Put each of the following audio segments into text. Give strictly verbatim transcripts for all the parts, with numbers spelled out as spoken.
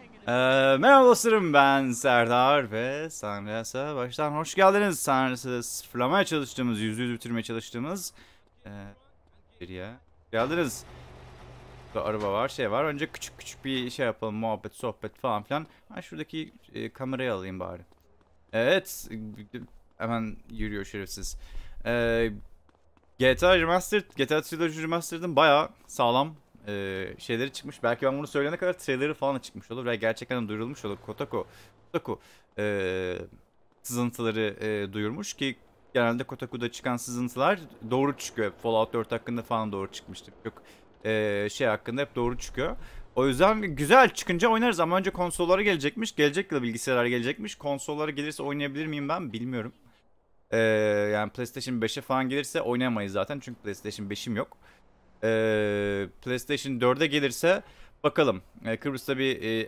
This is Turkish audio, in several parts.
Ee, merhaba dostlarım, ben Serdar ve Sanras'a baştan hoş geldiniz. Sanras'ı sıfırlamaya çalıştığımız, yüzde yüz bitirmeye çalıştığımız ee, bir ya. Geldiniz. Burada araba var, şey var. Önce küçük küçük bir şey yapalım, muhabbet, sohbet falan filan. Ben şuradaki e, kamerayı alayım bari. Evet, hemen yürüyor şerefsiz. Ee, G T A Remastered, G T A Trilogy Remastered'ın bayağı sağlam e, şeyleri çıkmış. Belki ben bunu söyleyene kadar trailerı falan da çıkmış olur ve gerçekten de duyurulmuş olur. Kotaku, Kotaku e, sızıntıları e, duyurmuş ki genelde Kotaku'da çıkan sızıntılar doğru çıkıyor. Fallout dört hakkında falan doğru çıkmıştı. Çok e, şey hakkında hep doğru çıkıyor. O yüzden güzel çıkınca oynarız ama önce konsollara gelecekmiş. Gelecek yıl bilgisayarlar gelecekmiş. Konsollara gelirse oynayabilir miyim ben bilmiyorum. Ee, yani PlayStation beşe falan gelirse oynayamayız zaten çünkü PlayStation beşim yok. Ee, PlayStation dörde gelirse bakalım. Ee, Kıbrıs'ta bir e,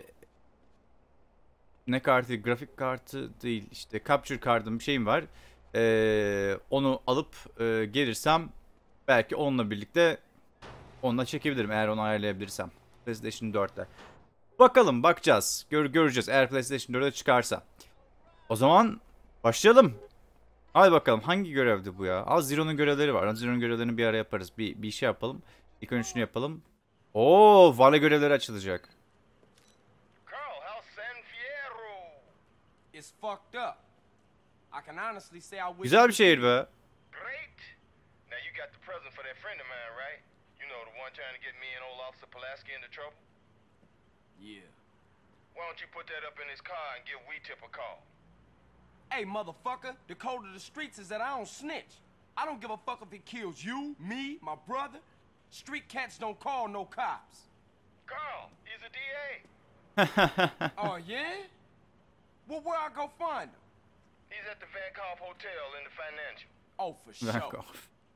ne kartı, grafik kartı değil işte capture kartım bir şeyim var. Ee, onu alıp e, gelirsem belki onunla birlikte onunla çekebilirim eğer onu ayarlayabilirsem. PlayStation dörtte. Bakalım bakacağız. Gör, göreceğiz eğer PlayStation dörde çıkarsa. O zaman başlayalım. Hadi bakalım hangi görevdi bu ya? Az Zero'nun görevleri var. Az Zero'nun görevlerini bir ara yaparız. Bir, bir şey yapalım. İlk önce şunu yapalım. Oo, Vale görevleri açılacak. Carl, how's San Fierro? It's fucked up. I can honestly say I wish. Güzel bir şehir be. Great. Now you got the present for that friend of mine, right? You know, the one trying to get me and old Officer Pulaski into trouble? Yeah. Why don't you put that up in his car and give Weetip a call? Hey, motherfucker, the code of the streets is that I don't snitch. I don't give a fuck if it kills you, me, my brother. Street cats don't call no cops. Carl, he's a D A. Oh, yeah? Well, where I go find him? He's at the Vankoff Hotel in the Financial. Oh, for Bir sure. dakika.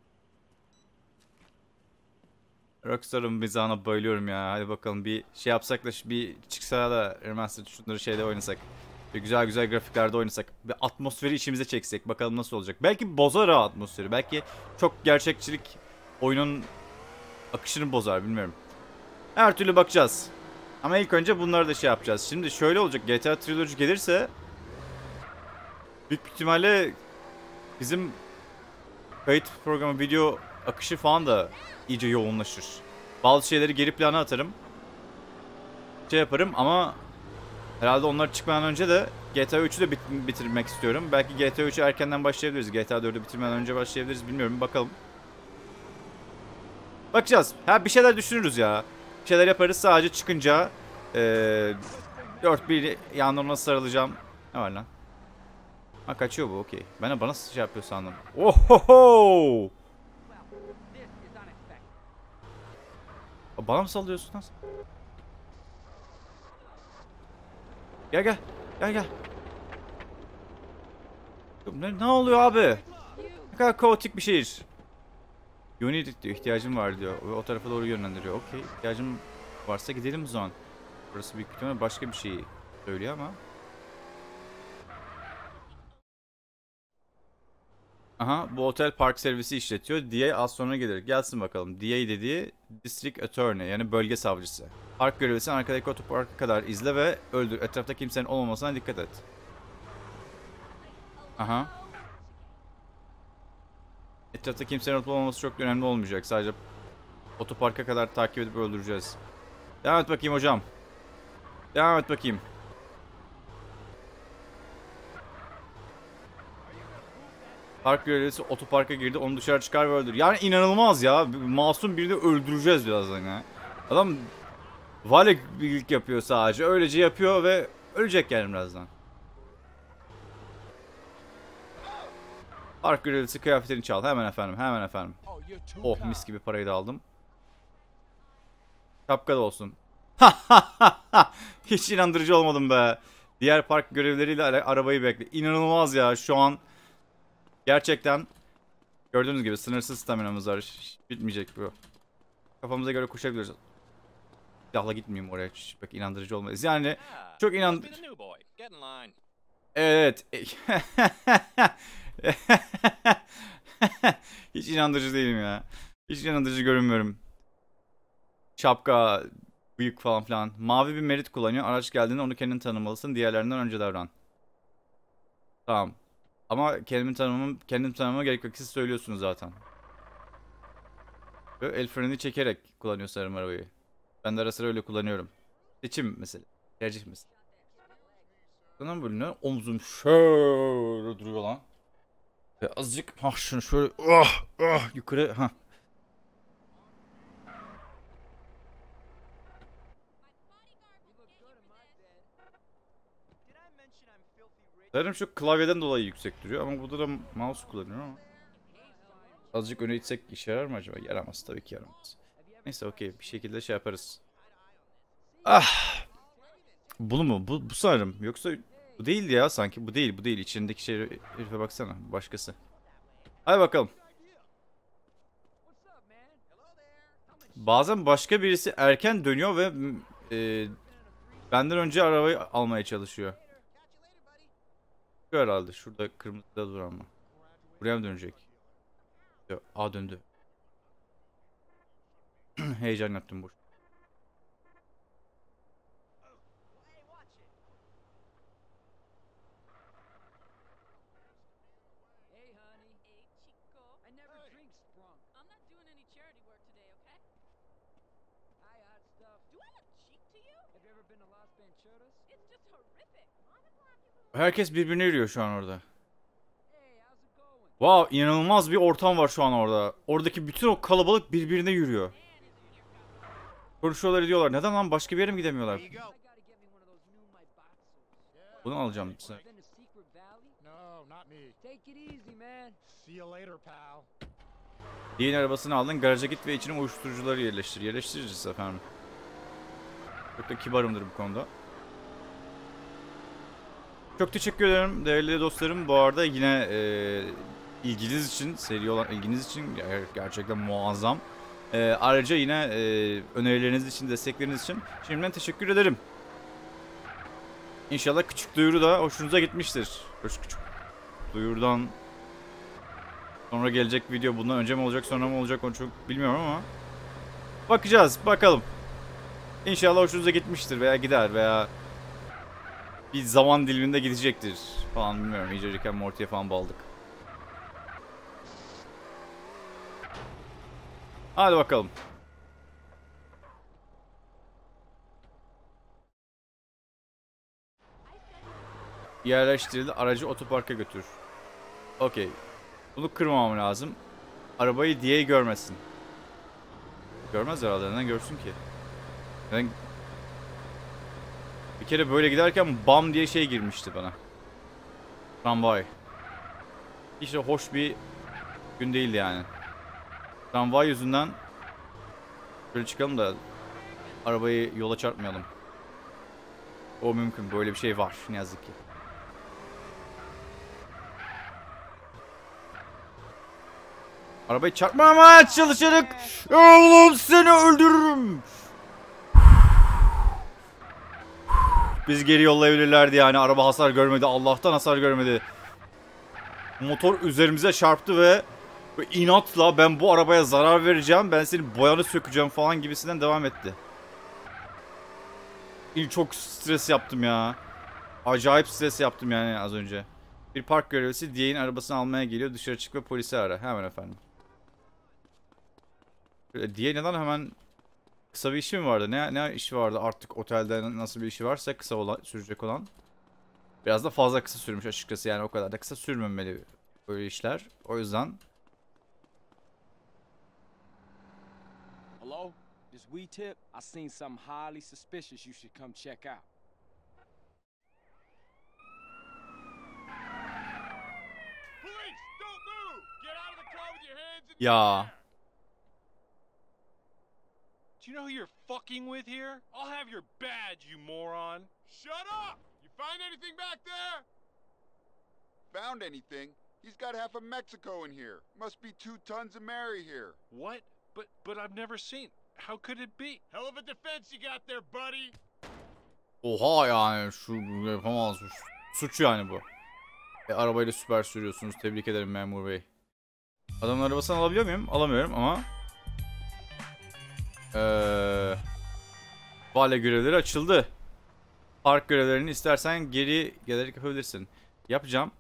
Rockstar'ın mizahına bayılıyorum ya. Hadi bakalım bir şey yapsak da bir çıksa da Remastered şunları şeyde oynasak. Bir güzel güzel grafiklerde oynasak. Bir atmosferi içimize çeksek. Bakalım nasıl olacak. Belki bozar ha atmosferi. Belki çok gerçekçilik oyunun akışını bozar bilmiyorum. Her türlü bakacağız. Ama ilk önce bunları da şey yapacağız. Şimdi şöyle olacak. G T A Trilogy gelirse büyük ihtimalle bizim kayıt programı, video akışı falan da iyice yoğunlaşır. Bazı şeyleri geri plana atarım. Şey yaparım ama herhalde onlar çıkmadan önce de G T A üçü de bit bitirmek istiyorum. Belki G T A üçü erkenden başlayabiliriz. G T A dördü bitirmeden önce başlayabiliriz. Bilmiyorum. Bakalım. Bakacağız. Ha bir şeyler düşünürüz ya. Bir şeyler yaparız sadece çıkınca ee, dört bir yanlarına sarılacağım. Ne var lan? Ha kaçıyor bu okey. Ben de bana şey yapıyor sandım. Ohoho! Bana mı sallıyorsun lan? Gel gel. Gel gel. Ne, ne oluyor abi? Ne kadar kaotik bir şehir. Unit diyor, ihtiyacım var diyor. Ve o tarafa doğru yönlendiriyor. Okey, ihtiyacım varsa gidelim o zaman. Burası büyük ihtimalle başka bir şey söylüyor ama. Aha, bu otel park servisi işletiyor. D A az sonra gelir. Gelsin bakalım. D A dediği District Attorney yani bölge savcısı. Park görevlisini arkadaki otoparka kadar izle ve öldür. Etrafta kimsenin olmamasına dikkat et. Aha. Etrafta kimsenin olup olmaması çok önemli olmayacak. Sadece otoparka kadar takip edip öldüreceğiz. Devam et bakayım hocam. Devam et bakayım. Park görevlisi otoparka girdi. Onu dışarı çıkar ve öldür. Yani inanılmaz ya. Masum birini öldüreceğiz birazdan ya. Adam valilik yapıyor sadece. Öylece yapıyor ve ölecek yani birazdan. Park görevlisi kıyafetini çal. Hemen efendim. Hemen efendim. Oh mis gibi parayı da aldım. Şapka da olsun. Hiç inandırıcı olmadım be. Diğer park görevleriyle ara arabayı bekle. İnanılmaz ya şu an. Gerçekten gördüğünüz gibi sınırsız staminamız var. Hiç bitmeyecek bu. Kafamıza göre koşabiliriz. Silahla gitmeyeyim oraya. Hiç pek inandırıcı olmaz. Yani çok inan... Evet. Hiç inandırıcı değilim ya. Hiç inandırıcı görünmüyorum. Şapka, Bıyık falan filan. Mavi bir Merit kullanıyor. Araç geldiğinde onu kendin tanımalısın. Diğerlerinden önce davran. Tamam. Ama kendimi tanımam, kendim tanımama gerek yok. Siz söylüyorsunuz zaten. Böyle el freni çekerek kullanıyor sanırım arabayı. Ben de ara sıra öyle kullanıyorum. Seçim mesela. Tercih mesela. Sanırım böyle ne? Omzum şöyle duruyor lan. Ve azıcık ha şunu şöyle ah ah yukarı ha. Sanırım şu klavyeden dolayı yüksek duruyor ama burada da mouse kullanıyorum ama. Azıcık öne itsek işe yarar mı acaba? Yaramaz tabii ki yaramaz. Neyse okey bir şekilde şey yaparız. Ah! Bunu mu? Bu, bu sanırım. Yoksa bu değildi ya sanki. Bu değil bu değil. İçindeki şey herife baksana. Başkası. Hadi bakalım. Bazen başka birisi erken dönüyor ve e, benden önce arabayı almaya çalışıyor. Şu herhalde. Şurada kırmızıda dur ama. Buraya mı dönecek? Yok. Aa döndü. Heyecan yaptım boş. Herkes birbirine yürüyor şu an orada. Wow, inanılmaz bir ortam var şu an orada. Oradaki bütün o kalabalık birbirine yürüyor. Konuşuyorlar ediyorlar. Neden lan başka bir yere mi gidemiyorlar? Bunu alacağım. Yeni arabasını aldın. Garaja git ve içine uyuşturucuları yerleştir. Yerleştireceğiz efendim. Çok da kibarımdır bu konuda. Çok teşekkür ederim değerli dostlarım. Bu arada yine e, ilginiz için, seri olan ilginiz için gerçekten muazzam. E, ayrıca yine e, önerileriniz için, destekleriniz için şimdiden teşekkür ederim. İnşallah küçük duyuru da hoşunuza gitmiştir. Küçük küçük duyurudan sonra gelecek video bundan önce mi olacak sonra mı olacak onu çok bilmiyorum ama bakacağız bakalım. İnşallah hoşunuza gitmiştir veya gider veya bir zaman diliminde gidecektir falan bilmiyorum. İyice Rick and Morty'ye falan baldık. Hadi bakalım. Yerleştirildi. Aracı otoparka götür. Okey. Bunu kırmamam lazım. Arabayı diye görmesin. Görmez herhalde. Neden görsün ki? Neden... Bir kere böyle giderken bam diye şey girmişti bana. Tramvay. Hiç de hoş bir gün değildi yani. Tramvay yüzünden şöyle çıkalım da arabayı yola çarpmayalım. O mümkün. Böyle bir şey var. Ne yazık ki. Arabayı çarpmamaya çalışarak oğlum seni öldürürüm. Biz geri yollayabilirlerdi yani. Araba hasar görmedi. Allah'tan hasar görmedi. Motor üzerimize çarptı ve, ve inatla ben bu arabaya zarar vereceğim. Ben senin boyanı sökeceğim falan gibisinden devam etti. Çok stres yaptım ya. Acayip stres yaptım yani az önce. Bir park görevlisi Diye'nin arabasını almaya geliyor. Dışarı çık ve polisi ara. Hemen efendim. Diye neden hemen kısa bir işi mi vardı? Ne ne işi vardı artık otelde nasıl bir işi varsa kısa olan sürecek olan. Biraz da fazla kısa sürmüş açıkçası yani o kadar da kısa sürmemeli böyle işler. O yüzden. Hello? This we tip? I seen something highly suspicious you should come check out. Police, don't move! Get out of the car with your hands in the Ya. air! Do you know who you're fucking with here? I'll have your badge, you moron. Shut up! You find anything back there? Found anything? He's got half of Mexico in here. Must be two tons of Mary here. What? But but I've never seen. How could it be? Hell of a defense you got there, buddy. Oha yani şu yapamaz. Suç yani bu. E, arabayla süper sürüyorsunuz. Tebrik ederim memur bey. Adamın arabasını alabiliyor muyum? Alamıyorum ama. Eee... Vale görevleri açıldı. Park görevlerini istersen geri gelerek yapabilirsin. Yapacağım.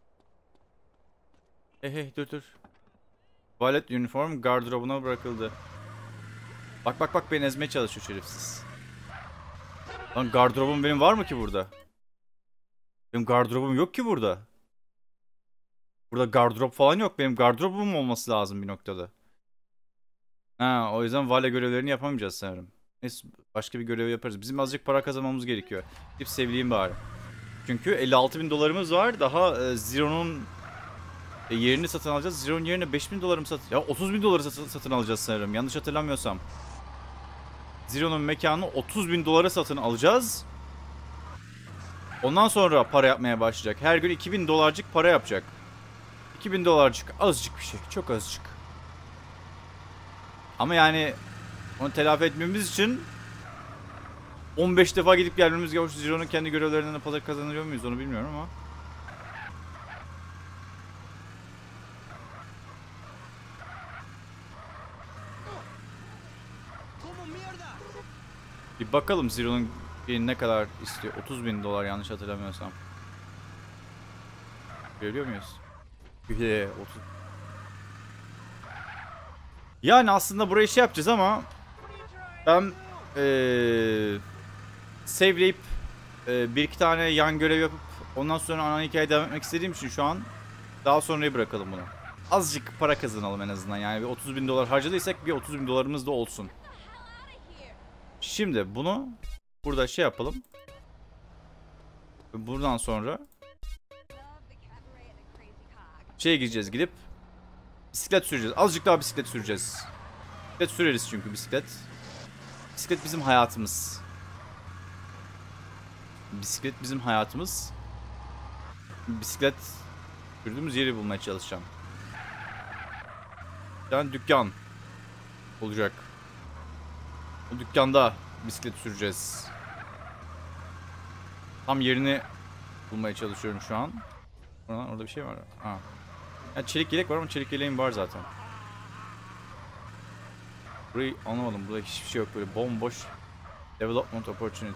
Hey hey dur dur. Valet uniform gardırobuna bırakıldı. Bak bak bak beni ezmeye çalışıyor şerefsiz. Lan gardırobum benim var mı ki burada? Benim gardırobum yok ki burada. Burada gardırop falan yok. Benim gardırobum olması lazım bir noktada. Ha, o yüzden vale görevlerini yapamayacağız sanırım. Neyse başka bir görev yaparız. Bizim azıcık para kazanmamız gerekiyor. Gidip sevleyeyim bari. Çünkü elli altı bin dolarımız var. Daha e, Zero'nun e, yerini satın alacağız. Zero'nun yerine beş bin dolarım satın... Ya otuz bin doları satın, satın alacağız sanırım. Yanlış hatırlamıyorsam. Zero'nun mekanını otuz bin dolara satın alacağız. Ondan sonra para yapmaya başlayacak. Her gün iki bin dolarcık para yapacak. iki bin dolarcık azıcık bir şey. Çok azıcık. Ama yani onu telafi etmemiz için on beş defa gidip gelmemiz gerekiyor. Zero'nun kendi görevlerinden para kazanıyor muyuz onu bilmiyorum ama. Bir bakalım Zero'nun ne kadar istiyor. otuz bin dolar yanlış hatırlamıyorsam. Görüyor muyuz? otuz. Yani aslında burayı şey yapacağız ama ben ee, saveleyip ee, bir iki tane yan görev yapıp ondan sonra ana hikayeye devam etmek istediğim için şu an daha sonraya bırakalım bunu. Azıcık para kazanalım en azından, yani bir otuz bin dolar harcadıysak bir otuz bin dolarımız da olsun. Şimdi bunu burada şey yapalım. Buradan sonra şeye gideceğiz, gidip bisiklet süreceğiz. Azıcık daha bisiklet süreceğiz. Bisiklet süreriz çünkü bisiklet. Bisiklet bizim hayatımız. Bisiklet bizim hayatımız. Bisiklet sürdüğümüz yeri bulmaya çalışacağım. Yani dükkan olacak. O dükkanda bisiklet süreceğiz. Tam yerini bulmaya çalışıyorum şu an. Oradan, orada bir şey var. Ha. Yani çelik yelek var ama çelik yeleğim var zaten. Burayı anlamadım. Burada hiçbir şey yok, böyle bomboş. Development opportunity.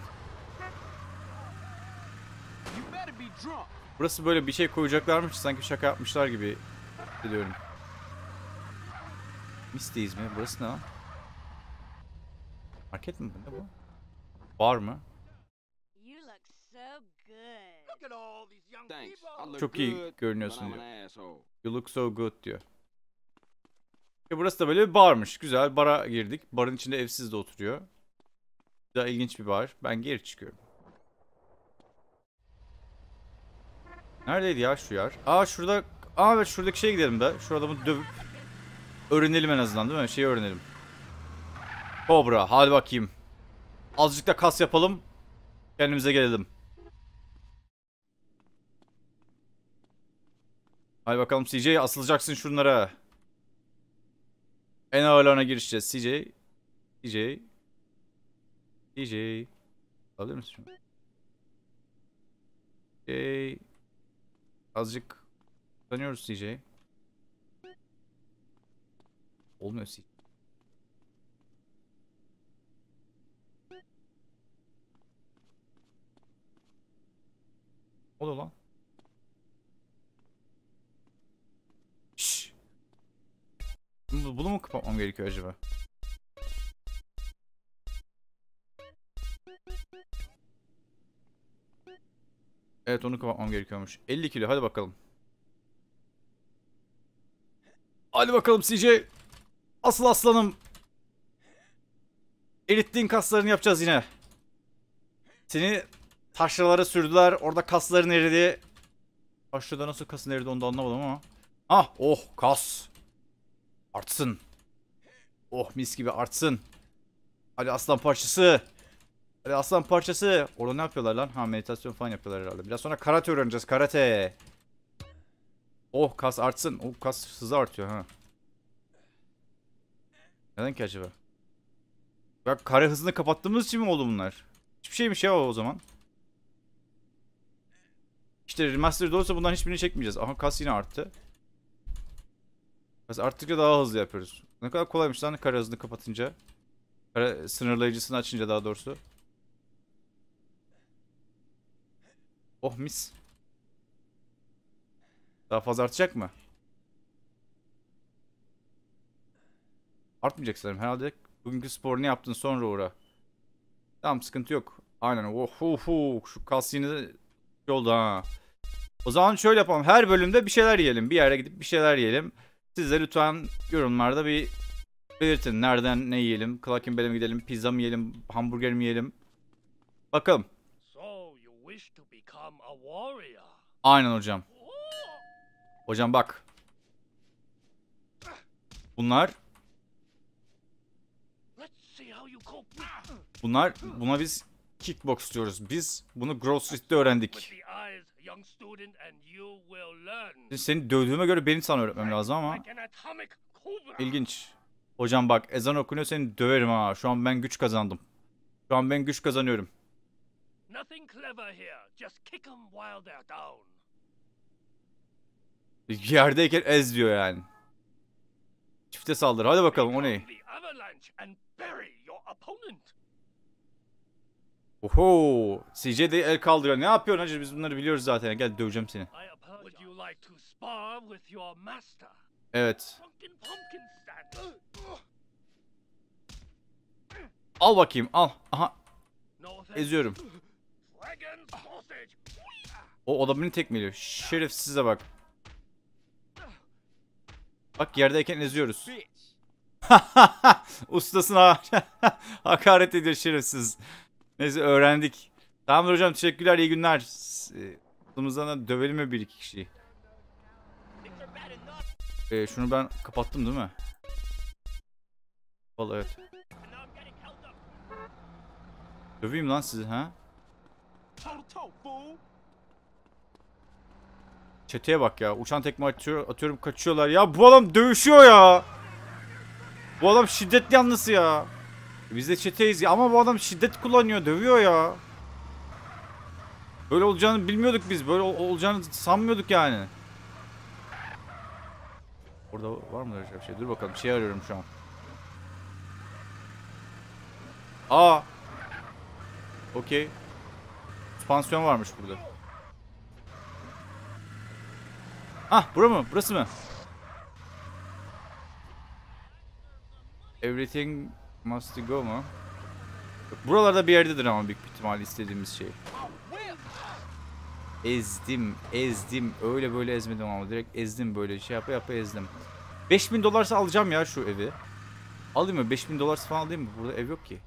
Burası böyle bir şey koyacaklarmış, sanki şaka yapmışlar gibi hissediyorum. Misteyiz mi? Burası ne lan? Market mi bu? Ne bu? Bar mı? Çok iyi görünüyorsun diyor. You look so good diyor. E burası da böyle bir barmış. Güzel, bara girdik. Barın içinde evsiz de oturuyor. Daha ilginç bir bar. Ben geri çıkıyorum. Neredeydi ya şu yer? Aa şurada. Aa evet, şuradaki şeye gidelim be. Şu adamı dövüp öğrenelim en azından, değil mi? Şeyi öğrenelim. Cobra, hadi bakayım. Azıcık da kas yapalım. Kendimize gelelim. Hadi bakalım C J, asılacaksın şunlara. En ağırlarına girişeceğiz. C J. C J. C J. Alır mısın şunu? C J. Azıcık tanıyoruz C J. Olmuyor C J. Oluyor lan. Şşş. Bunu mu kapatmam gerekiyor acaba? Evet, onu kapatmam gerekiyormuş. elli kilo, hadi bakalım. Hadi bakalım C J. Asıl aslanım. Erittiğin kaslarını yapacağız yine. Seni taşralara sürdüler. Orada kasların eridi. Taşrada nasıl kasın eridi onu da anlamadım ama. Ah, oh kas. Artsın. Oh mis gibi artsın. Hadi aslan parçası. Hadi aslan parçası. Orada ne yapıyorlar lan? Ha, meditasyon falan yapıyorlar herhalde. Biraz sonra karate öğreneceğiz. Karate. Oh kas artsın. Oh kas hızı artıyor ha. Neden ki acaba? Bak, kare hızını kapattığımız için mi oldu bunlar? Hiçbir şeymiş ya o zaman. İşte remastered olursa bundan hiçbirini çekmeyeceğiz. Aha, kas yine arttı. Kas arttıkça daha hızlı yapıyoruz. Ne kadar kolaymış lan kare hızını kapatınca. Para sınırlayıcısını açınca daha doğrusu. Oh mis. Daha fazla artacak mı? Artmayacak sanırım. Herhalde bugünkü sporunu yaptın sonra uğra. Tamam sıkıntı yok. Aynen. Oh, oh, oh. Şu kas yine de oldu ha. O zaman şöyle yapalım. Her bölümde bir şeyler yiyelim. Bir yere gidip bir şeyler yiyelim. Siz de lütfen yorumlarda bir belirtin. Nereden ne yiyelim? Clarkenbell'e mi gidelim? Pizza mı yiyelim? Hamburger mi yiyelim? Bakalım. So you wish to become a warrior? Aynen hocam. Hocam bak. Bunlar Let's see how you cope bunlar buna biz kickbox diyoruz. Biz bunu Grove Street'te öğrendik. with the eyes, young student, and you will learn. Seni dövdüğüme göre benim sana öğretmem lazım ama Like an atomic cobra. ilginç. Hocam bak ezan okunuyor seni döverim ha. Şu an ben güç kazandım. Şu an ben güç kazanıyorum. Nothing clever here. Just kick 'em while they're down. Yerdeyken ez diyor yani. Çifte saldır. Hadi bakalım o ne? Become the avalanche and bury your opponent. Oho. C J de el kaldırıyor. Ne yapıyorsun hacı? Biz bunları biliyoruz zaten. Gel döveceğim seni. I apologize. Would you like to spar with your master? Evet. Pumpkin pumpkin stand. Al bakayım al. Aha No offense. eziyorum. Dragon sausage. O, o da beni tekmeliyor. Şerefsize bak. Bak yerdeyken eziyoruz. Ustasına hakaret ediyor şerefsiz. Neyse öğrendik. Tamamdır hocam teşekkürler iyi günler. Aklımızdan da dövelim mi bir iki kişiyi. Ee, şunu ben kapattım değil mi? Vallahi evet. Döveyim lan sizi ha? Toe to toe, fool. Çeteye bak ya. Uçan tekme atıyor, atıyorum kaçıyorlar. Ya bu adam dövüşüyor ya. Bu adam şiddet yanlısı ya. Biz de çeteyiz ya ama bu adam şiddet kullanıyor, dövüyor ya. Böyle olacağını bilmiyorduk biz. Böyle ol olacağını sanmıyorduk yani. Orada var mı öyle bir şey? Dur bakalım. Bir şey arıyorum şu an. Aa. Okey. Süspansiyon varmış burada. Ah, bura mı? Burası mı? Everything must go mu? Buralarda bir yerdedir ama büyük ihtimalle istediğimiz şey. Ezdim, ezdim. Öyle böyle ezmedim ama direkt ezdim böyle şey yapa yapa ezdim. beş bin dolarsa alacağım ya şu evi. Alayım mı? beş bin dolarsa falan alayım mı? Burada ev yok ki.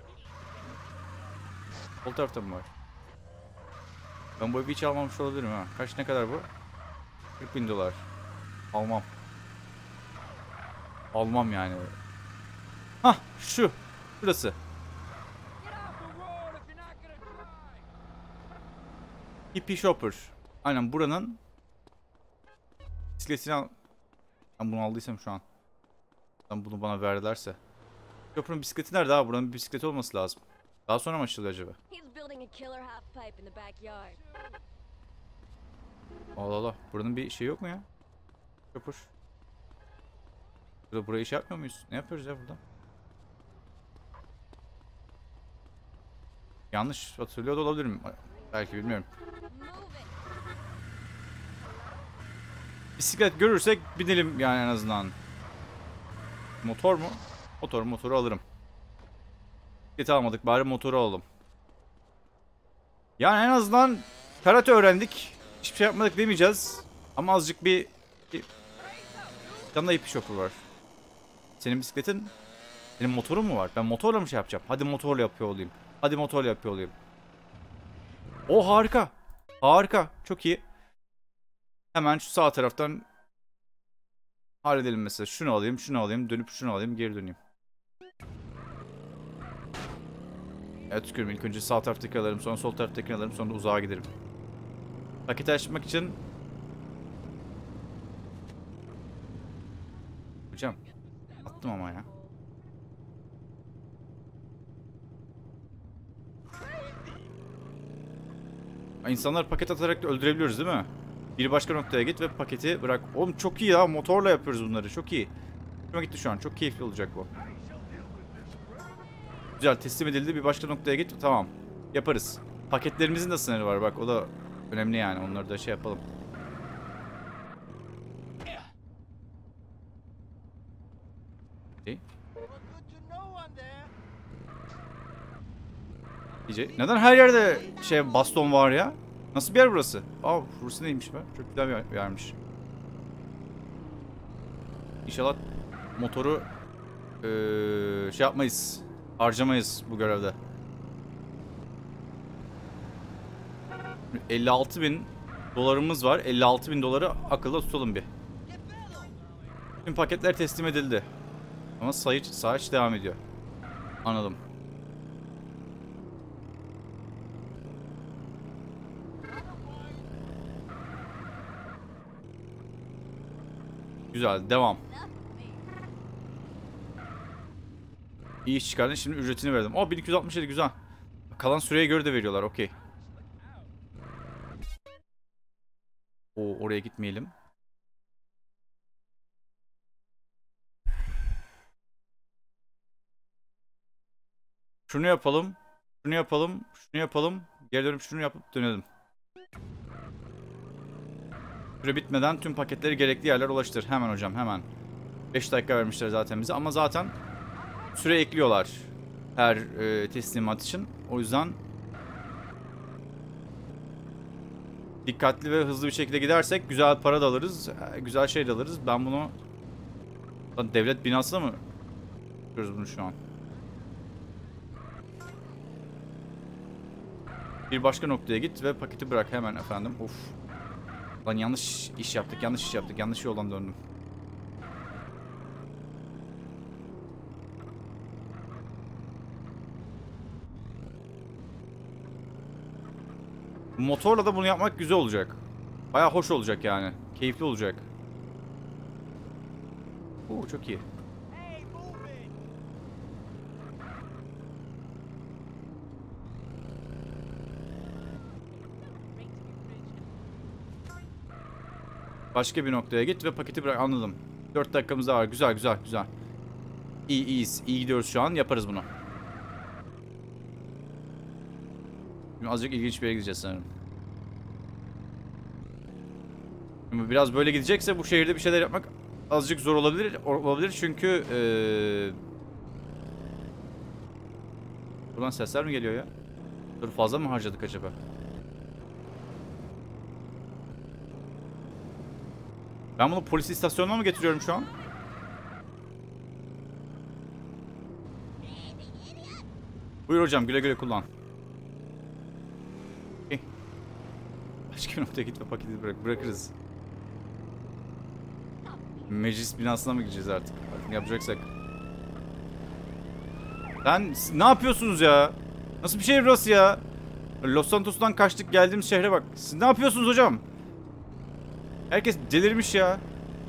Sol tarafta mı var? Ben bu evi hiç almamış olabilirim ha. Kaç ne kadar bu? kırk bin dolar. Almam. Almam yani. Hah şu. Burası. Hippie Shopper. Aynen buranın bisikletini al. Ben bunu aldıysam şu an. Ben bunu bana verdilerse. Shopper'ın bisikleti nerede abi? Buranın bir bisikleti olması lazım. Daha sonra mı açılıyor acaba? He's building a killer half pipe in the backyard. Allah Allah. Buranın bir şey yok mu ya? Shopper. Burada burayı şey yapmıyor muyuz? Ne yapıyoruz ya burada? Yanlış hatırlıyor da olabilirim. Belki bilmiyorum. Bisiklet görürsek binelim yani en azından. Motor mu? Motor motoru alırım. Bisikleti almadık bari motoru alalım. Yani en azından karate öğrendik. Hiçbir şey yapmadık demeyeceğiz. Ama azıcık bir... bir... Yanında hippie shopper var. Senin bisikletin... Senin motorun mu var? Ben motorla mı şey yapacağım? Hadi motorla yapıyor olayım. Hadi motorla yapıyor olayım. O harika. Harika. Çok iyi. Hemen şu sağ taraftan halledelim mesela. Şunu alayım, şunu alayım, dönüp şunu alayım, geri döneyim. Evet tükürüm. İlk önce sağ taraftakini alırım, sonra sol taraftakini alırım, sonra uzağa giderim. Paketi açmak için... Hocam. Attım ama ya. İnsanlar paket atarak da öldürebiliyoruz değil mi? Bir başka noktaya git ve paketi bırak. Oğlum çok iyi ya. Motorla yapıyoruz bunları. Çok iyi. Hoşuma gitti şu an. Çok keyifli olacak bu. Güzel, teslim edildi. Bir başka noktaya git. Tamam. Yaparız. Paketlerimizin de sınırı var. Bak o da önemli yani. Onları da şey yapalım. İyice. Neden her yerde şey baston var ya? Nasıl bir yer burası? Aa, burası neymiş be? Çok güzel bir yermiş. İnşallah motoru ee, şey yapmayız. Harcamayız bu görevde. elli altı bin dolarımız var. elli altı bin doları akılda tutalım bir. Tüm paketler teslim edildi. Ama sayı saç devam ediyor. Anladım. Güzel, devam. İyi iş çıkardın. Şimdi ücretini verdim. O bin iki yüz altmış yedi, güzel. Kalan süreye göre de veriyorlar. Okey. O oraya gitmeyelim. Şunu yapalım. Şunu yapalım. Şunu yapalım. Geri dönüp şunu yapıp dönelim. Süre bitmeden tüm paketleri gerekli yerlere ulaştır. Hemen hocam, hemen. beş dakika vermişler zaten bize ama zaten süre ekliyorlar her e, teslimat için. O yüzden dikkatli ve hızlı bir şekilde gidersek güzel para da alırız, güzel şey de alırız. Ben bunu devlet binasında mı yapıyoruz bunu şu an? Bir başka noktaya git ve paketi bırak hemen efendim. Of. Lan yanlış iş yaptık, yanlış iş yaptık, yanlış yoldan döndüm. Motorla da bunu yapmak güzel olacak. Bayağı hoş olacak yani. Keyifli olacak. Oo, çok iyi. Başka bir noktaya git ve paketi bırak. Anladım. dört dakikamız daha var. Güzel güzel güzel. İyi iyiyiz. İyi gidiyoruz şu an. Yaparız bunu. Şimdi azıcık ilginç bir yere gideceğiz sanırım. Şimdi biraz böyle gidecekse bu şehirde bir şeyler yapmak azıcık zor olabilir. Olabilir çünkü ee... buradan sesler mi geliyor ya? Dur, fazla mı harcadık acaba? Ben bunu polis istasyonuna mı getiriyorum şu an? Buyur hocam, güle güle kullan. Okay. Başka bir noktaya git ve paketi bırak bırakırız. Meclis binasına mı gideceğiz artık? Artık yapacaksak. Lan ne yapıyorsunuz ya? Nasıl bir şehir burası ya? Los Santos'tan kaçtık, geldiğimiz şehre bak. Siz ne yapıyorsunuz hocam? Herkes delirmiş ya.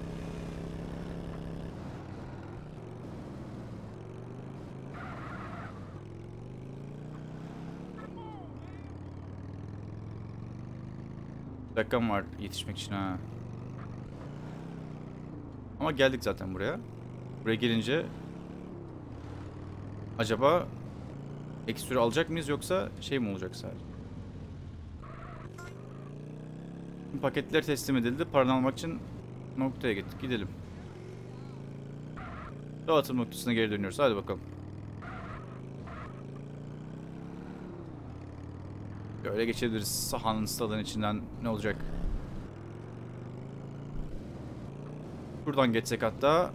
Bir dakikam var yetişmek için ha. Ama geldik zaten buraya. Buraya gelince acaba ek süre alacak mıyız yoksa şey mi olacak sadece? Paketler teslim edildi. Paranı almak için noktaya gittik. Gidelim. Dağıtım noktasına geri dönüyoruz. Hadi bakalım. Böyle geçebiliriz. Sahanın, stadın içinden ne olacak? Buradan geçsek hatta.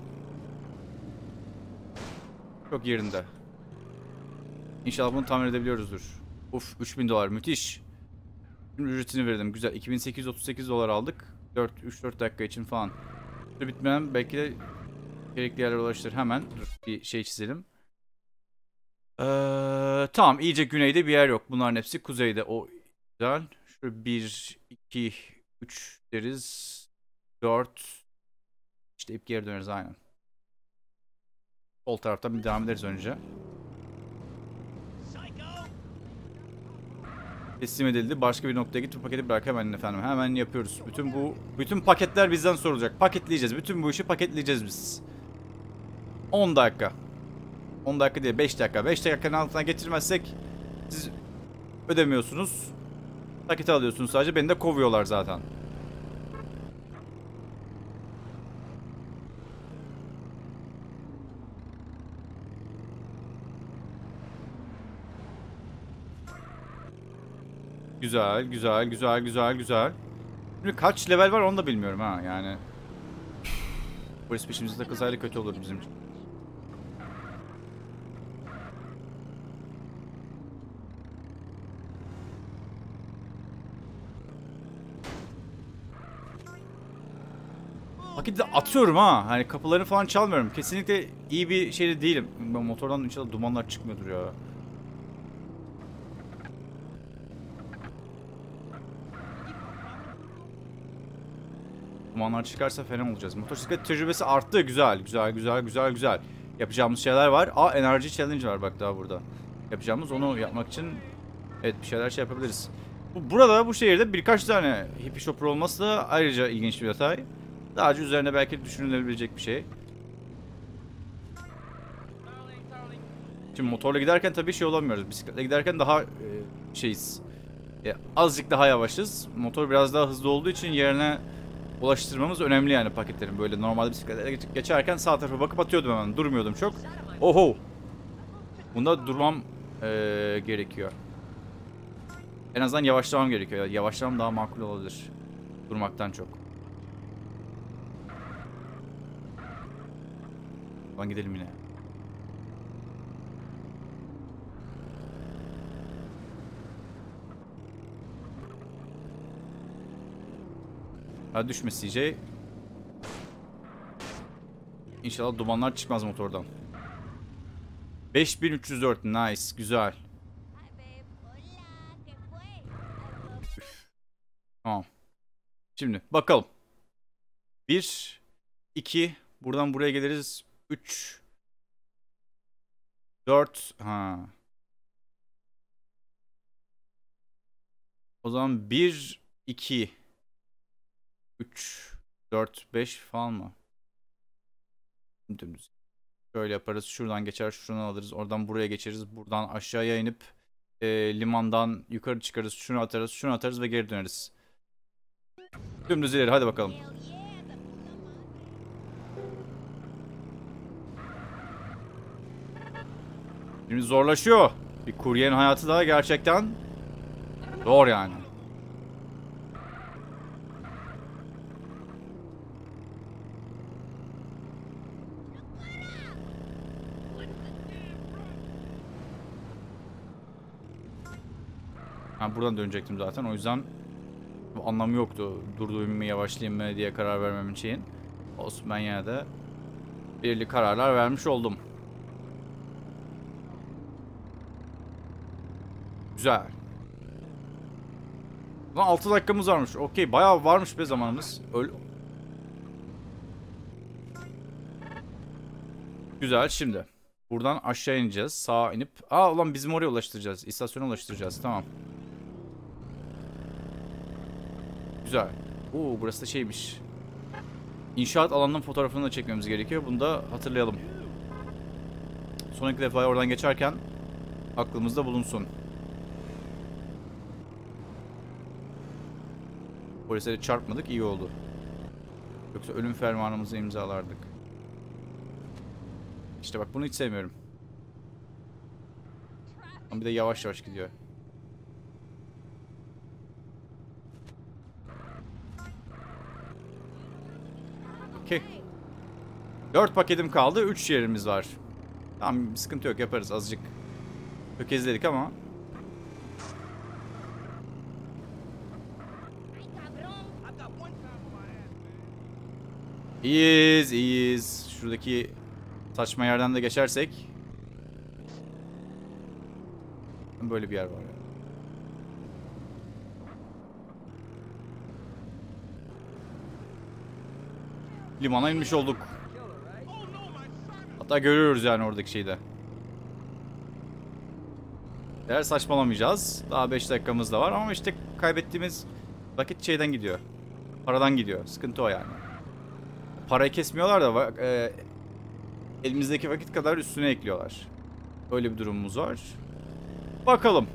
Çok yerinde. İnşallah bunu tamir edebiliyoruzdur. Uf, üç bin dolar müthiş. Şimdi ücretini verdim. Güzel. iki bin sekiz yüz otuz sekiz dolar aldık. dört üç dört dakika için falan. Süre bitmeden belki de gerekli yerlere ulaştır. Hemen dur, bir şey çizelim. Ee, tamam, iyice güneyde bir yer yok. Bunların hepsi kuzeyde. O güzel. Şöyle bir, iki, üç deriz. dört. İşte ip geri döneriz aynen. Sol taraftan bir devam ederiz önce. Teslim edildi. Başka bir noktaya git, paketi bırak hemen efendim. Hemen yapıyoruz. Bütün bu bütün paketler bizden sorulacak. Paketleyeceğiz. Bütün bu işi paketleyeceğiz biz. on dakika. on dakika değil, beş dakika. beş dakikanın altına getirmezsek siz ödemiyorsunuz. Nakit alıyorsunuz sadece. Beni de kovuyorlar zaten. Güzel, güzel, güzel, güzel, güzel. Şimdi kaç level var onu da bilmiyorum ha yani. Polis peşimizde takılsaydı kötü olur bizim için. Vakit de atıyorum ha. Hani kapılarını falan çalmıyorum. Kesinlikle iyi bir şey de değilim. Ben motordan inşallah dumanlar çıkmıyordur ya. Dumanlar çıkarsa fena olacağız. Motosiklet tecrübesi arttı. Güzel, güzel, güzel, güzel, güzel. Yapacağımız şeyler var. Aa, enerji challenge var bak daha burada. Yapacağımız onu yapmak için evet bir şeyler şey yapabiliriz. Bu, burada bu şehirde birkaç tane hippie shopper olması da ayrıca ilginç bir detay. Daha önce üzerine belki düşünülebilecek bir şey. Şimdi motorla giderken tabii şey olamıyoruz. Bisikletle giderken daha e, şeyiz. E, azıcık daha yavaşız. Motor biraz daha hızlı olduğu için yerine ulaştırmamız önemli yani paketlerin. Böyle normalde bisikletle geçerken sağ tarafa bakıp atıyordum hemen. Durmuyordum çok. Oho! Bunda durmam e, gerekiyor. En azından yavaşlamam gerekiyor. Yavaşlamam daha makul olabilir. Durmaktan çok. Lan gidelim yine. Hadi düşme C J. İnşallah dumanlar çıkmaz motordan. beş bin üç yüz dört. Nice. Güzel. Üf. Tamam. Şimdi bakalım. bir, iki. Buradan buraya geliriz. üç. dört. Ha. O zaman bir, iki. üç, dört, beş falan mı? Dümdüz. Şöyle yaparız. Şuradan geçer. Şuradan alırız. Oradan buraya geçeriz. Buradan aşağıya inip e, limandan yukarı çıkarız. Şunu atarız. Şunu atarız ve geri döneriz. Dümdüz ileri. Hadi bakalım. Şimdi zorlaşıyor. Bir kuryenin hayatı da gerçekten zor yani. Ben buradan dönecektim zaten. O yüzden bu anlamı yoktu. Durduğum mu yavaşlayayım mı diye karar vermem için. Olsun, ben yine de belirli kararlar vermiş oldum. Güzel. Lan altı dakikamız varmış. Okey, bayağı varmış be zamanımız. Öyle. Güzel, şimdi. Buradan aşağı ineceğiz. Sağa inip. Aa ulan bizim oraya ulaştıracağız. İstasyona ulaştıracağız. Tamam. Güzel. Oo, burası da şeymiş. İnşaat alanının fotoğrafını da çekmemiz gerekiyor. Bunu da hatırlayalım. Sonraki defa oradan geçerken aklımızda bulunsun. Polislere çarpmadık, iyi oldu. Yoksa ölüm fermanımızı imzalardık. İşte bak, bunu hiç sevmiyorum. Ama bir de yavaş yavaş gidiyor. Okey. dört paketim kaldı. üç yerimiz var. Tamam, sıkıntı yok, yaparız azıcık. Tökezledik ama. İyiyiz, iyiyiz. Şuradaki saçma yerden de geçersek. Böyle bir yer var ya. Limana inmiş olduk. Hatta görüyoruz yani oradaki şeyi de. Eğer saçmalamayacağız. Daha beş dakikamız da var ama işte kaybettiğimiz vakit şeyden gidiyor. Paradan gidiyor. Sıkıntı o yani. Parayı kesmiyorlar da e, elimizdeki vakit kadar üstüne ekliyorlar. Öyle bir durumumuz var. Bakalım.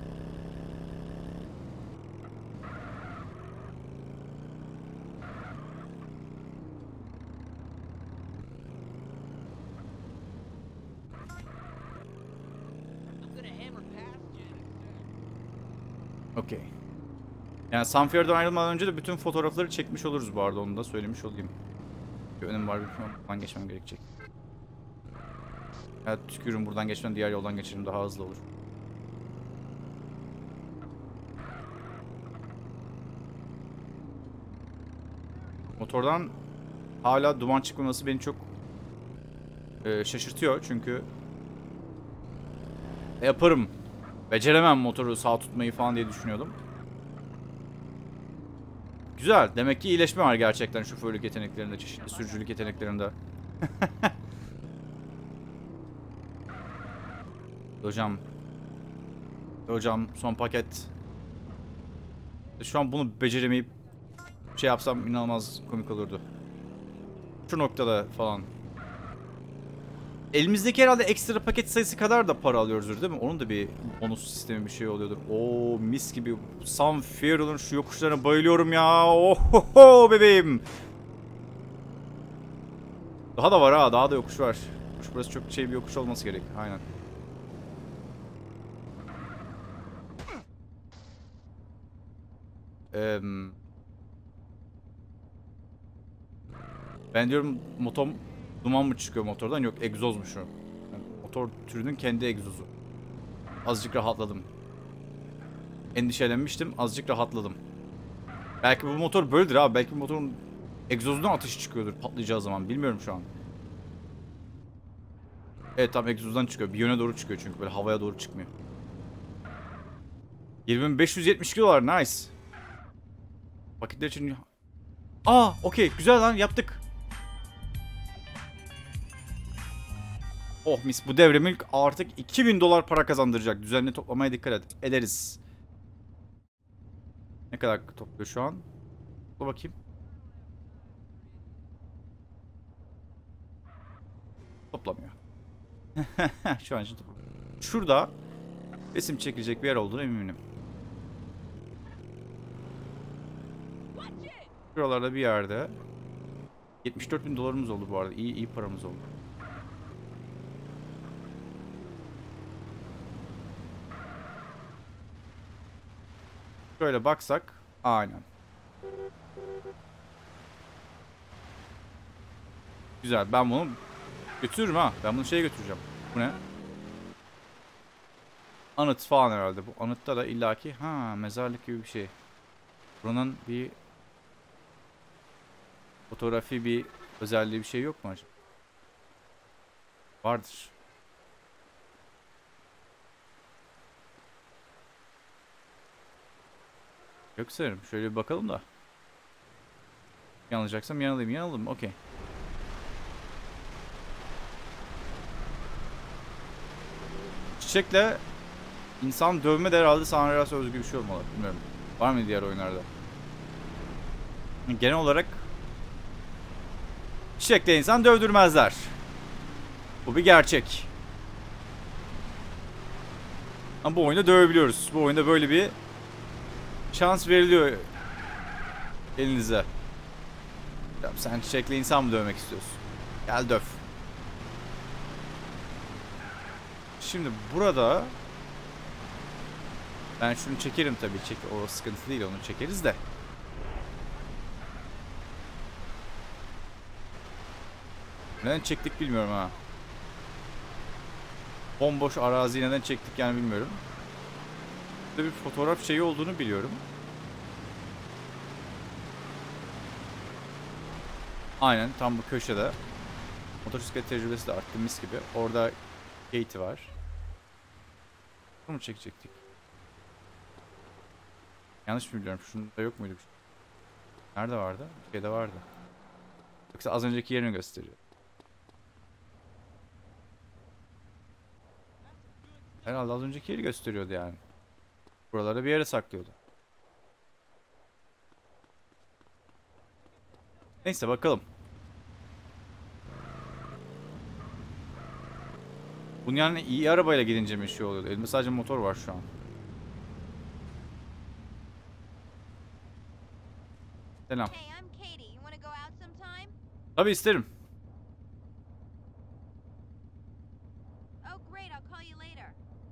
Okey. Yani Sanfier'den ayrılmadan önce de bütün fotoğrafları çekmiş oluruz bu arada, onu da söylemiş olayım. Bir önüm var, bir buradan geçmem gerekecek. Ya tükürüm buradan geçmem, diğer yoldan geçerim, daha hızlı olur. Motordan hala duman çıkmaması beni çok e, şaşırtıyor çünkü yaparım. Beceremem motoru sağ tutmayı falan diye düşünüyordum. Güzel. Demek ki iyileşme var gerçekten şoförlük yeteneklerinde, çeşitli sürücülük yeteneklerinde. Hocam. Hocam son paket. Şu an bunu beceremeyip şey yapsam inanılmaz komik olurdu. Şu noktada falan. Elimizdeki herhalde ekstra paket sayısı kadar da para alıyoruzdur değil mi? Onun da bir bonus sistemi bir şey oluyordur. Oo mis gibi. Sanfier'ın şu yokuşlarına bayılıyorum ya. Ohoho bebeğim. Daha da var ha. Daha da yokuş var. Burası çok şey bir yokuş olması gerek. Aynen. Ee, ben diyorum motor duman mı çıkıyor motordan? Yok, egzozmuş o. Yani motor türünün kendi egzozu. Azıcık rahatladım. Endişelenmiştim, azıcık rahatladım. Belki bu motor böyledir abi. Belki bu motorun egzozundan ateş çıkıyordur patlayacağı zaman. Bilmiyorum şu an. Evet tam egzozdan çıkıyor. Bir yöne doğru çıkıyor çünkü böyle havaya doğru çıkmıyor. yirmi bin beş yüz yetmiş iki dolar, nice. Paketler için... Aa okey, güzel lan, yaptık. Oh mis, bu devrimilk artık iki bin dolar para kazandıracak. Düzenli toplamaya dikkat et. Ederiz. Ne kadar topluyor şu an? Dur bakayım. Toplamıyor. Şu an için toplamıyor. Şurada resim çekilecek bir yer olduğunu eminim. Şuralarda bir yerde. yetmiş dört bin dolarımız oldu bu arada. İyi iyi paramız oldu. Şöyle baksak. Aynen. Güzel. Ben bunu götürürüm ha. Ben bunu şeye götüreceğim. Bu ne? Anıt falan herhalde. Bu anıtta da illaki ha mezarlık gibi bir şey. Buranın bir fotoğrafi bir özelliği bir şey yok mu acaba? Vardır. Yok sanırım. Şöyle bir bakalım da. Yanılacaksam yanılayım. Yanıldım. Okey. Çiçekle insan dövme de herhalde San Andreas'a özgü bir şey olmalı. Bilmiyorum. Var mı diğer oyunlarda? Genel olarak çiçekle insan dövdürmezler. Bu bir gerçek. Ama bu oyunda dövebiliyoruz. Bu oyunda böyle bir şans veriliyor elinize. Ya sen çiçekle insan mı dövmek istiyorsun? Gel döv. Şimdi burada ben şunu çekerim tabii. Çek, o sıkıntı değil, onu çekeriz de. Neden çektik bilmiyorum ha. Bomboş araziyi neden çektik yani bilmiyorum. Burada bir fotoğraf şeyi olduğunu biliyorum. Aynen tam bu köşede. Motosiklet tecrübesi de arttı mis gibi. Orada Katie var. Bunu mu çekecektik? Yanlış mı biliyorum? Şunda yok muydu? Nerede vardı? Bir şeyde vardı. Yoksa az önceki yerini gösteriyor. Herhalde az önceki yeri gösteriyordu yani. Buralarda bir yere saklıyordu. Neyse bakalım. Bu Bunun yani iyi arabayla gidince mi şey oluyordu? Elimde sadece motor var şu an. Selam. Hey, I'm Katie. You want to go out sometime? Tabii isterim. Oh, great. I'll call you later.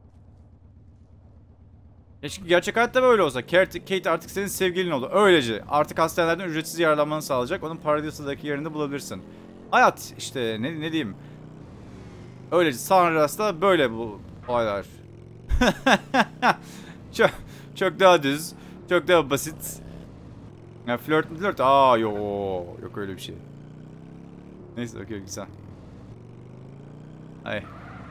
Ya çünkü gerçek hayatta böyle olsa Kate, Kate artık senin sevgilin oldu. Öylece artık hastanelerden ücretsiz yararlanmanı sağlayacak. Onun Paradisa'daki yerini bulabilirsin. Hayat işte ne, ne diyeyim. Öylece San Andreas'ta böyle bu olaylar. çok, çok daha düz. Çok daha basit. Ya flört mü flört? Aa yok yok öyle bir şey. Neyse okey güzel. Ay.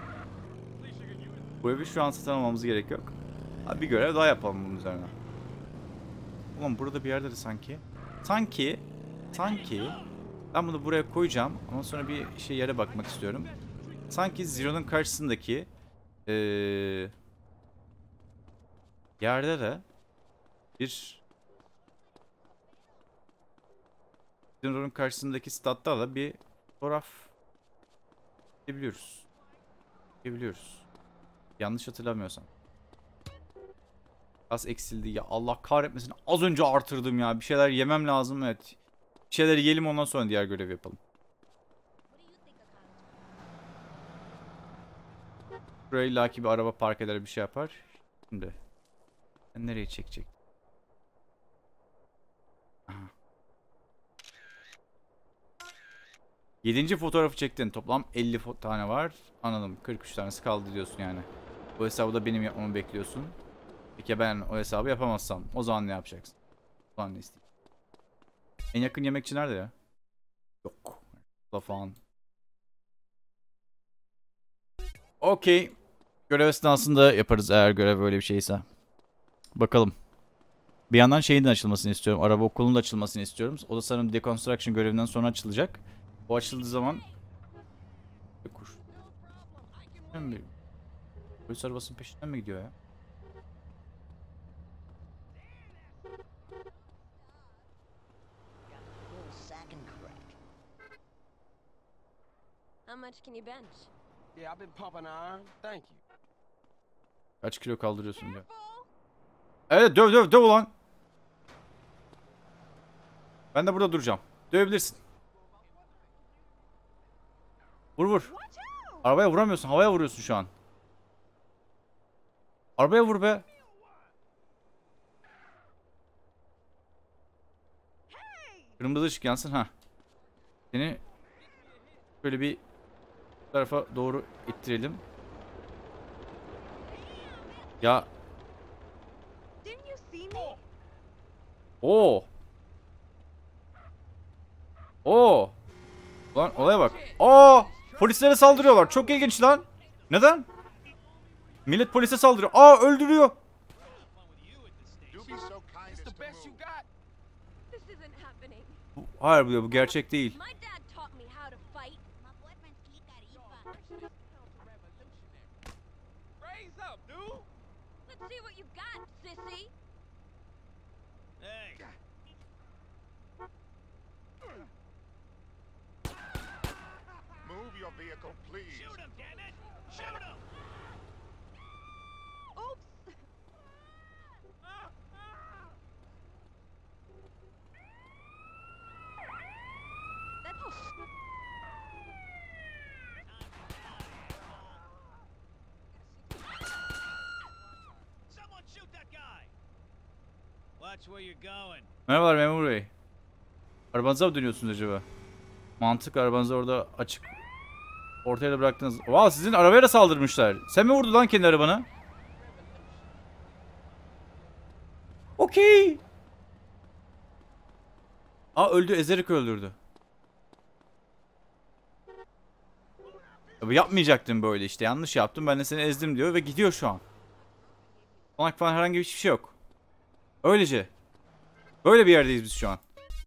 Bu evi şu an satın almamız gerek yok. Abi bir görev daha yapalım bunun üzerine. Ulan burada bir yerde de sanki. Sanki. Sanki. Ben bunu buraya koyacağım. Ama sonra bir şey yere bakmak istiyorum. Sanki Zero'nun karşısındaki ee, yerde de bir Zero'nun karşısındaki statta da bir fotoğraf çekebiliyoruz. Çekebiliyoruz. Yanlış hatırlamıyorsam. Az eksildi ya, Allah kahretmesin, az önce artırdım ya, bir şeyler yemem lazım, evet. Bir şeyler yiyelim, ondan sonra diğer görevi yapalım. Buraya illaki bir araba park eder, bir şey yapar. Şimdi ben nereye çekecek? Aha. Yedinci fotoğrafı çektin. Toplam elli tane var. Anladım. kırk üç tanesi kaldı diyorsun yani. Bu hesabı da benim yapmamı bekliyorsun. Peki ben o hesabı yapamazsam o zaman ne yapacaksın? O zaman ne isteyeyim? En yakın yemekçi nerede ya? Yok. Da falan. Okey. Görev esnasında yaparız eğer görev böyle bir şeyse. Bakalım. Bir yandan şeyin de açılmasını istiyorum. Araba okulunun da açılmasını istiyorum. O da sanırım deconstruction görevinden sonra açılacak. O açıldığı zaman... Kur. Polis arabasının peşinden mi gidiyor ya? How much can you bench? Yeah, I've been pumping iron. Thank you. Kaç kilo kaldırıyorsun diyor. Evet, döv döv döv ulan. Ben de burada duracağım. Dövebilirsin. Vur vur. Arabaya vuramıyorsun. Havaya vuruyorsun şu an. Arabaya vur be. Kırmızı ışık yansın. Ha. Seni böyle bir tarafa doğru ittirelim. Ya. Oo. Oo. Lan olaya bak. Aa! Polislere saldırıyorlar. Çok ilginç lan. Neden? Millet polise saldırıyor. Aa, öldürüyor. Do be so kind It's as the to best you move. got. This isn't happening. Bu- Hayır bu, bu gerçek değil. My dad taught me how to fight. Raise up, dude. Let's see what you got, sissy. Hey, Move your vehicle, please. shoot him, damn it! Shoot him! Oops. That's Someone shoot that guy! Watch where you're going. Merhabalar memur bey. Arabanıza mı dönüyorsunuz acaba? Mantık, arabanızı orada açık. Ortaya da bıraktınız. Vaa, sizin arabaya da saldırmışlar. Sen mi vurdun lan kendi arabana? Okey. Aa, öldü, ezerek öldürdü. Ya, yapmayacaktım böyle işte, yanlış yaptım, ben de seni ezdim diyor ve gidiyor şu an. Konak falan herhangi bir şey yok. Öylece. Böyle bir yerdeyiz biz şu an.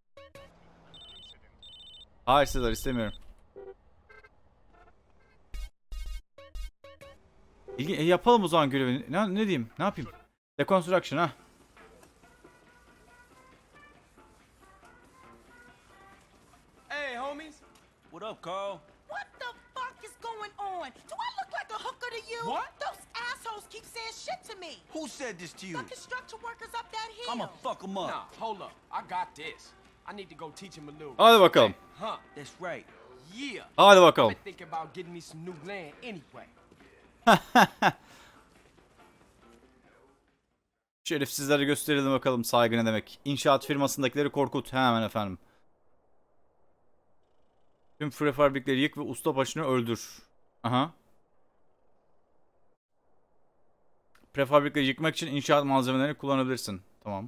Hayır Sezar, istemiyorum. İlgi, e, yapalım o zaman görevi. Ne, ne diyeyim? Ne yapayım? Deconstruction ha. Hey, homies. What up, Carl? What the fuck is going on? Do I look like a hooker to you? What? Those assholes keep saying shit to me. Who said this to you? The construction workers up that hill. I'ma fuck them up. Nah, hold up. I got this. I need to go teach him a little. Hadi bakalım. Huh? That's right. Yeah. Hadi bakalım. I'm thinking about getting me some new land anyway. Şerefsizlere gösterelim bakalım saygı ne demek. İnşaat firmasındakileri korkut. Hemen efendim. Tüm prefabrikleri yık ve usta başını öldür. Aha. Prefabrikleri yıkmak için inşaat malzemelerini kullanabilirsin. Tamam.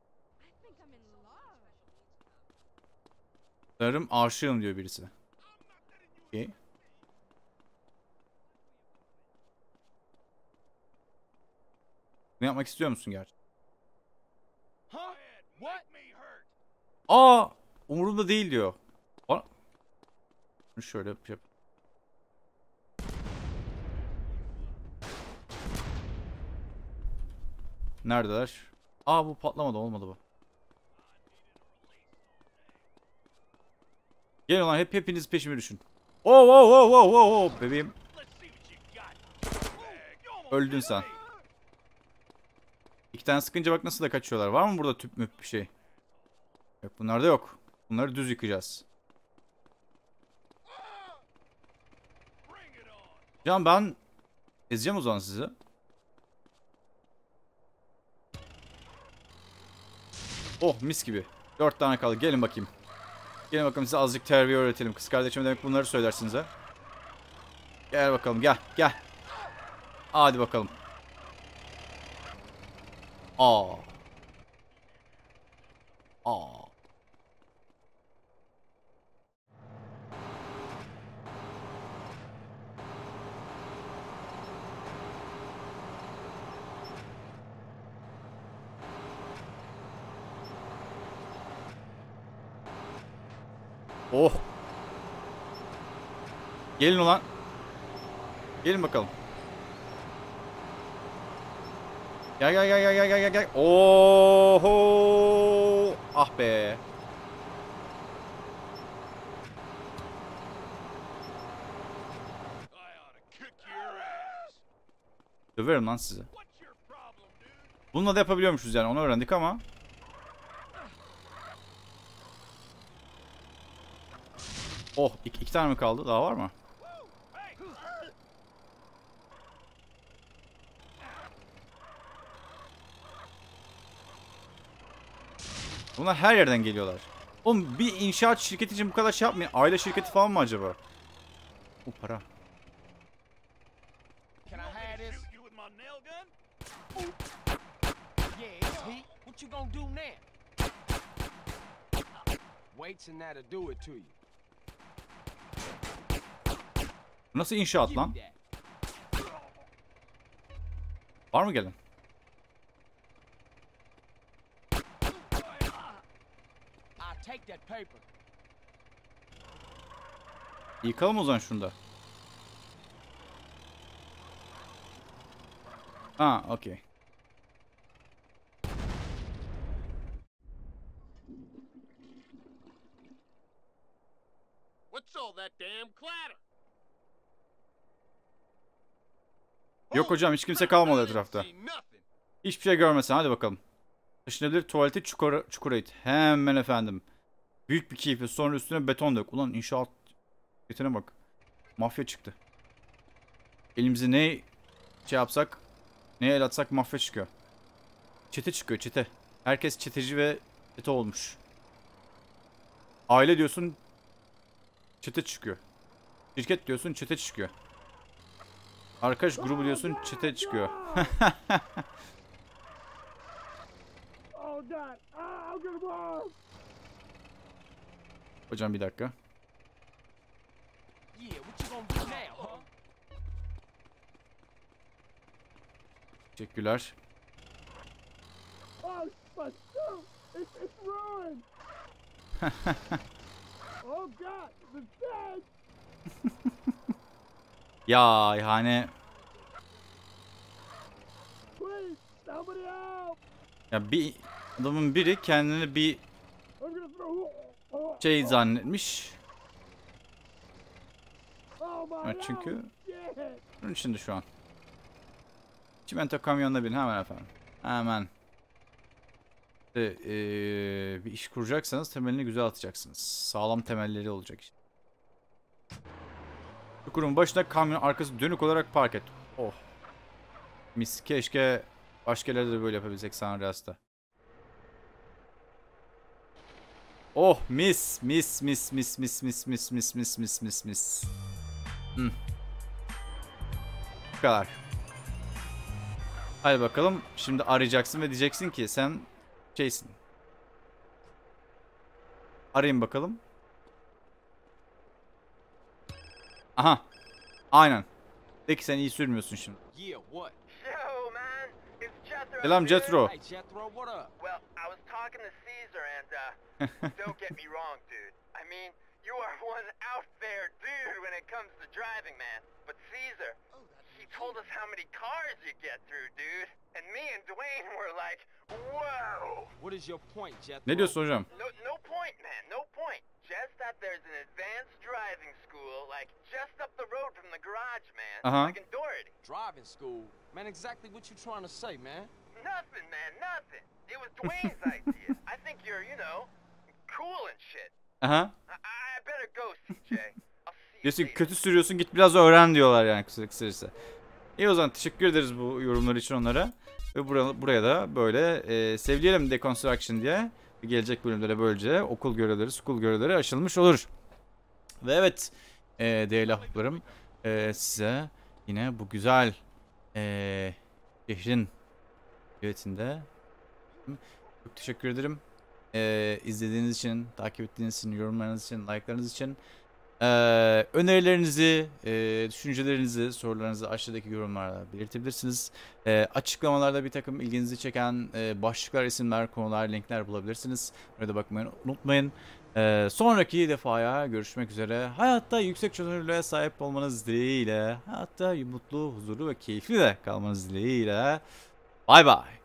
Sanırım aşığım diyor birisi. Okay. Ne yapmak istiyor musun gerçi? Huh? What? Aa, umurumda değil diyor. Bana... Şöyle yap. Neredeler? Aa, bu patlamadı, olmadı bu. Gelin lan, hep hepiniz peşime düşün. Oh oh oh oh oh oh bebeğim. Öldün sen. İki tane sıkınca bak nasıl da kaçıyorlar. Var mı burada tüp müp bir şey? Yok, bunlarda yok. Bunları düz yıkayacağız. Can, ben ezeceğim o zaman sizi. Oh, mis gibi. Dört tane kaldı. Gelin bakayım. Gelin bakalım, size azıcık terbiye öğretelim. Kız kardeşim demek bunları söylersiniz ha. Gel bakalım, gel gel. Hadi bakalım. Aa. Aa. Oh. Gelin ulan. Gelin bakalım. Gel gel gel gel gel gel gel. Oho! Ah be. Döverim lan sizi. Bununla da yapabiliyormuşuz yani, onu öğrendik ama. Oh, iki, iki tane mi kaldı? Daha var mı? Bunlar her yerden geliyorlar. Oğlum, bir inşaat şirketi için bu kadar şey yapmayın. Aile şirketi falan mı acaba? Bu para. Can I have this? You with my nail gun? Yeah, it's heat. What you gonna do now? Weights and that'll do it to you. Nasıl inşaat Give lan? me that. Var mı gelen? I'll take that paper. Yıkalım o zaman şunu da. Ha, okey. What's all that damn clatter? Yok hocam, hiç kimse kalmadı etrafta. See nothing. Hiçbir şey görmesen, hadi bakalım. Taşınabilir tuvaleti çukura, çukura it. Hemen efendim. Büyük bir keyifle, sonra üstüne beton dök. Ulan inşaat yeteneğe bak. Mafya çıktı. Elimize ne şey yapsak, neye el atsak mafya çıkıyor. Çete çıkıyor, çete. Herkes çeteci ve çete olmuş. Aile diyorsun, çete çıkıyor. Şirket diyorsun, çete çıkıyor. Arkadaş grubu diyorsun, çete çıkıyor. Hocam bir dakika. Yeah, what you gonna do now, huh? Teşekkürler. Oh, but shoot! It's, it's ruined! Oh God, the dead! Ya yani. Please, somebody help! Ya bir adamın biri kendini bir I'm gonna throw. Oh, şey zannetmiş. oh my Evet, çünkü God, shit! Bunun içinde şu an. Çimento kamyonuna bin hemen efendim. Hemen. İşte, ee, bir iş kuracaksanız temelini güzel atacaksınız. Sağlam temelleri olacak işte. Çukurun başına kamyon arkası dönük olarak park et. Oh. Mis. Keşke başka yerlerde de böyle yapabilsek San Andreas'ta. Oh mis mis mis mis mis mis mis mis mis mis mis mis. Hmm. Bu kadar. Hadi bakalım. Şimdi arayacaksın ve diyeceksin ki sen şeysin. Arayın bakalım. Aha. Aynen. De ki sen iyi sürmüyorsun şimdi. Yeah, what? Yo, man, it's Jethro. Selam here. Jethro. Hey, Jethro, what up? Well, I was talking to Caesar, and uh, don't get me wrong, dude. I mean, you are one out there dude when it comes to driving, man. But Caesar, he told us how many cars you get through, dude. And me and Dwayne were like, whoa. What is your point, Jethro? Ne diyorsun hocam? No, no point, man, no point. Just that there's an advanced driving school, like just up the road from the garage, man. Uh-huh. Like in Doherty. Driving school? Man, exactly what you trying to say, man? Nothing, man, nothing. It was Dwayne's idea. I think you're, you know, cool and shit. Aha. I, I better go, C J. I'll see you Diyorsun later. kötü sürüyorsun git biraz öğren diyorlar yani kısa kısacası. İyi o zaman teşekkür ederiz bu yorumlar için onlara. Ve buraya, buraya da böyle e, sevleyelim Deconstruction diye. Gelecek bölümlere böylece okul görevleri, school görevleri aşılmış olur. Ve evet e, değerli ahbaplarım e, size yine bu güzel e, şehrin yönetiminde çok teşekkür ederim. E, izlediğiniz için, takip ettiğiniz için, yorumlarınız için, like'larınız için. Ee, önerilerinizi, e, düşüncelerinizi, sorularınızı aşağıdaki yorumlarda belirtebilirsiniz. Ee, açıklamalarda bir takım ilginizi çeken e, başlıklar, isimler, konular, linkler bulabilirsiniz. Orada bakmayı unutmayın. Ee, sonraki defaya görüşmek üzere. Hayatta yüksek çözünürlüğe sahip olmanız dileğiyle, hayatta mutlu, huzurlu ve keyifli de kalmanız dileğiyle. Bay bay.